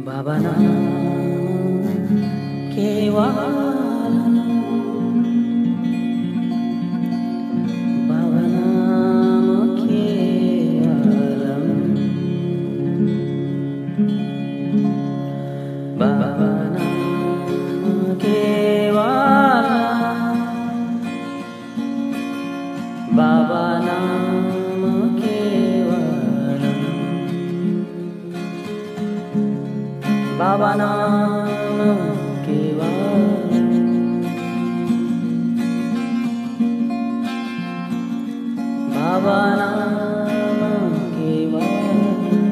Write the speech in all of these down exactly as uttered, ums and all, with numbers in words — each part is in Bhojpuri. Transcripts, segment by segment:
बाबा नाम केवलम, बाबा नाम केवलम, बाबा नाम केवलम, बाबा नाम केवलम, बाबा नाम केवलम, बाबा नाम केवलम,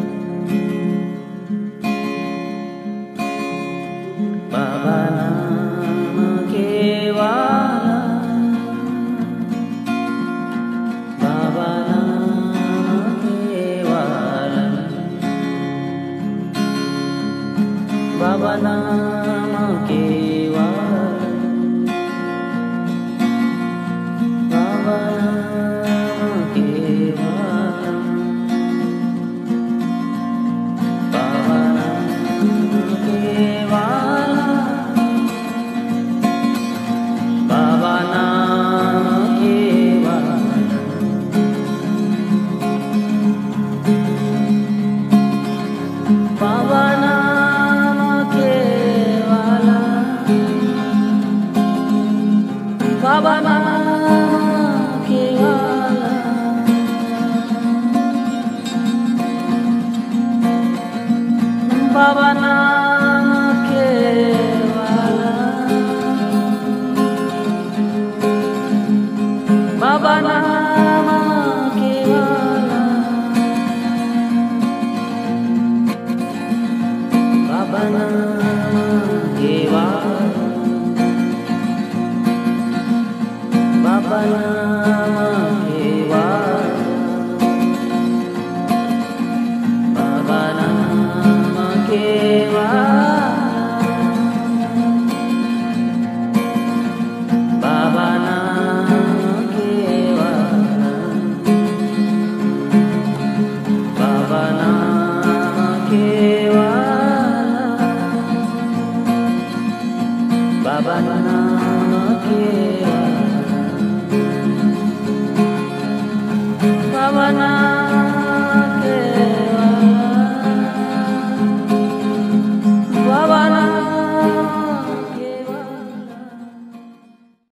बाबा नाम केवलम, बाबा नाम केवलम, बाबा नाम केवलम, बाबा नाम केवलम, बाबा नाम केवलम, बाबा नाम केवलम, बाबा नाम बाबा नाम केवलम, बाबा नाम केवलम, बाबा नाम केवलम, बाबा नाम केवलम, बाबा नाम